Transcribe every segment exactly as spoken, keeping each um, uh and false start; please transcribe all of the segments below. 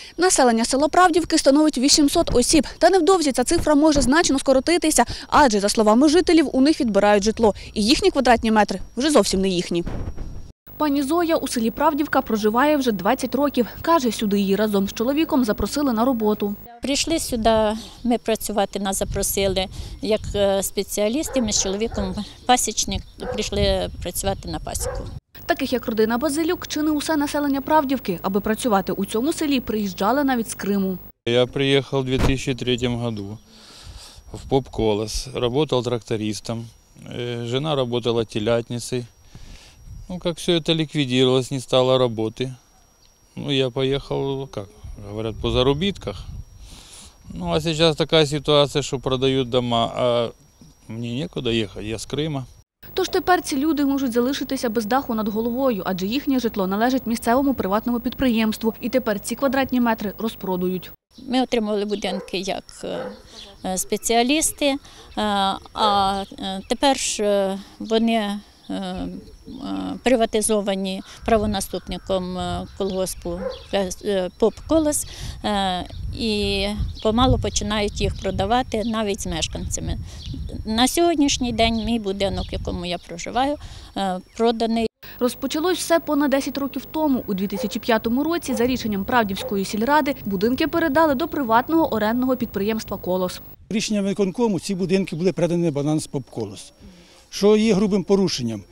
Населення села Правдівки становить вісімсот осіб. Та невдовзі ця цифра може значно скоротитися, адже, за словами жителів, у них відбирають житло. І їхні квадратні метри вже зовсім не їхні. Пані Зоя у селі Правдівка проживає вже двадцять років. Каже, сюди її разом з чоловіком запросили на роботу. Прийшли сюди, ми працювати нас запросили як спеціалісти, ми з чоловіком пасічник, прийшли працювати на пасіку. Таких як родина Базилюк, чи не усе населення Правдівки, аби працювати у цьому селі, приїжджали навіть з Криму. Я приехал в две тысячи третьем году в Поп-Колос, работал трактористом, жена работала телятницей. Ну, как все это ликвидировалось, не стало работы. Ну, я поехал, как говорят, по заработках. Ну, а сейчас такая ситуация, что продают дома, а мне некуда ехать, я с Крыма. Тож тепер ці люди можуть залишитися без даху над головою, адже їхнє житло належить місцевому приватному підприємству. І тепер ці квадратні метри розпродають. Ми отримували будинки як спеціалісти, а тепер ж вони приватизовані правонаступником колгоспу Поп-Колос і помалу починають їх продавати навіть з мешканцями. На сьогоднішній день мій будинок, в якому я проживаю, проданий. Розпочалось все понад десять років тому. У дві тисячі п'ятому році за рішенням Правдівської сільради будинки передали до приватного орендного підприємства «Колос». Рішенням виконкому ці будинки були передані на баланс Поп-Колос, що є грубим порушенням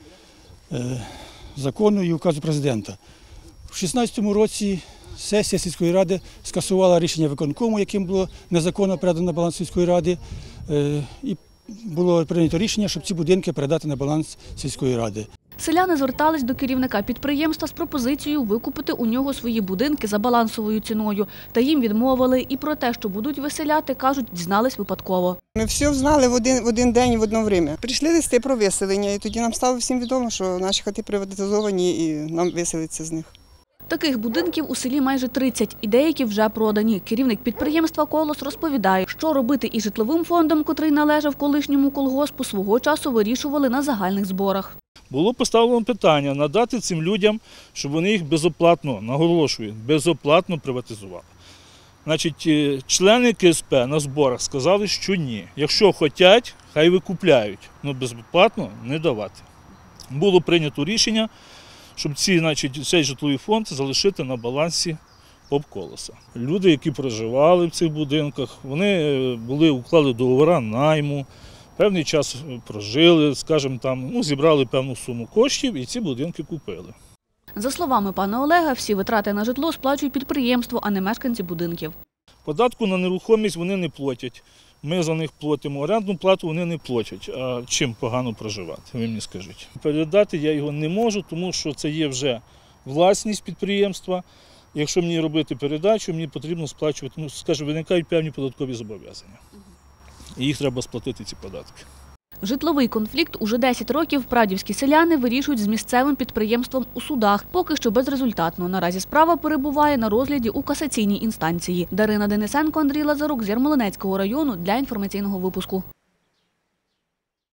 закону і указу президента. У дві тисячі шістнадцятому році сесія сільської ради скасувала рішення виконкому, яким було незаконно передано на баланс сільської ради, і було прийнято рішення, щоб ці будинки передати на баланс сільської ради. Селяни звертались до керівника підприємства з пропозицією викупити у нього свої будинки за балансовою ціною. Та їм відмовили. І про те, що будуть виселяти, кажуть, дізнались випадково. Ми все знали в один, в один день і в одно время. Прийшли листи про виселення, і тоді нам стало всім відомо, що наші хати приватизовані і нам виселиться з них. Таких будинків у селі майже тридцять, і деякі вже продані. Керівник підприємства «Колос» розповідає, що робити із житловим фондом, котрий належав колишньому колгоспу, свого часу вирішували на загальних зборах. Було поставлено питання надати цим людям, щоб вони їх безоплатно, наголошую, безоплатно приватизували. Значить, члени ка ес пе на зборах сказали, що ні. Якщо хочуть, хай викупляють, але безоплатно не давати. Було прийнято рішення, щоб ці, значить, цей житловий фонд залишити на балансі Поп-Колоса. Люди, які проживали в цих будинках, вони були, уклали договори найму, певний час прожили, скажімо, там, ну, зібрали певну суму коштів і ці будинки купили. За словами пана Олега, всі витрати на житло сплачують підприємство, а не мешканці будинків. Податку на нерухомість вони не платять. Ми за них платимо, орендну плату вони не платять. А чим погано проживати, ви мені скажіть. Передати я його не можу, тому що це є вже власність підприємства. Якщо мені робити передачу, мені потрібно сплачувати, ну, скажімо, виникають певні податкові зобов'язання. І їх треба сплатити, ці податки. Житловий конфлікт уже десять років правдівські селяни вирішують з місцевим підприємством у судах. Поки що безрезультатно. Наразі справа перебуває на розгляді у касаційній інстанції. Дарина Денисенко, Андрій Лазарук з Ярмолинецького району для інформаційного випуску.